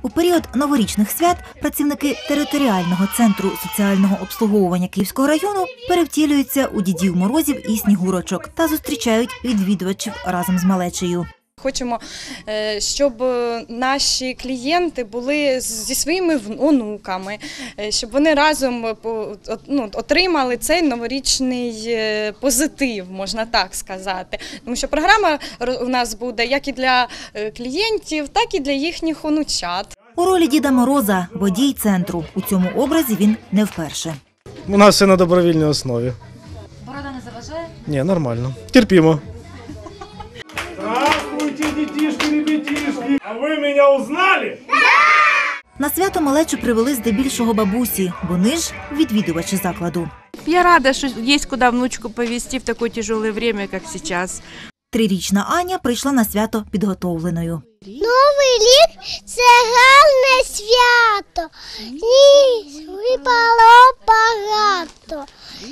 У період новорічних свят працівники територіального центру соціального обслуговування Київського району перевтілюються у Дідів Морозів і Снігурочок та зустрічають відвідувачів разом з малечею. Хочемо, щоб наші клієнти були зі своїми онуками, щоб вони разом отримали цей новорічний позитив, можна так сказати. Тому що програма у нас буде як і для клієнтів, так і для їхніх онучат. У ролі Діда Мороза водій центру. У цьому образі він не вперше. У нас все на добровільній основі. Борода не заважає? Ні, нормально. Терпімо. Здравствуйте, детишки, ребятишки! А ви мене узнали? На свято малечу привели здебільшого бабусі, вони ж відвідувачі закладу. Я рада, що є куди внучку повезти в таке тяжеле час, як зараз. 3-річна Аня прийшла на свято підготовленою. Новий рік – це гарне свято. Ні, випало багато.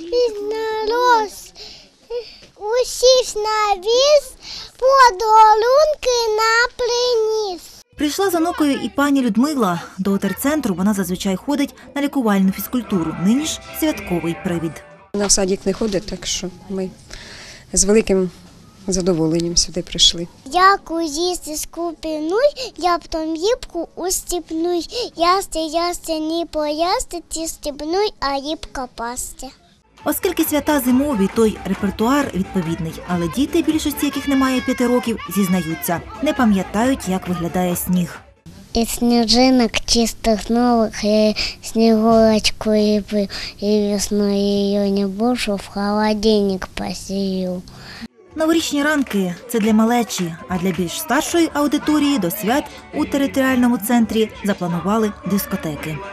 Роз усіх навіз, подарунки нам приніс. Прийшла з онукою і пані Людмила. До терцентру вона зазвичай ходить на лікувальну фізкультуру. Нині ж святковий привід. Вона в садик не ходить, так що ми з великим задоволенням сюди прийшли. Яку їсти скупінуй, я потім їбку устіпнуй. Ясти, не поясти, ті стіпнуй, а їбка пасти. Оскільки свята зимові, той репертуар відповідний. Але діти, більшості яких немає 5 років, зізнаються, не пам'ятають, як виглядає сніг. Із сніжинок чистих нових я снігурочку ліплю, і весною її не бушу, в холодильник посію. Новорічні ранки – це для малечі, а для більш старшої аудиторії до свят у територіальному центрі запланували дискотеки.